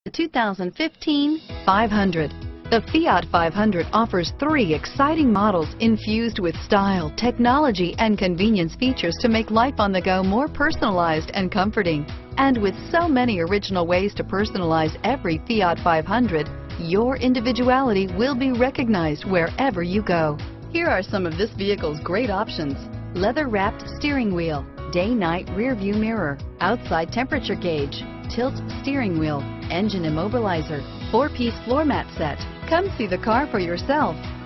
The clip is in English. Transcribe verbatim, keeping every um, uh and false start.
The two thousand fifteen five hundred. The Fiat five hundred offers three exciting models infused with style, technology, and convenience features to make life on the go more personalized and comforting. And with so many original ways to personalize every Fiat five hundred, your individuality will be recognized wherever you go. Here are some of this vehicle's great options: leather-wrapped steering wheel, day-night rear-view mirror, outside temperature gauge, tilt steering wheel, engine immobilizer, four-piece floor mat set. Come see the car for yourself.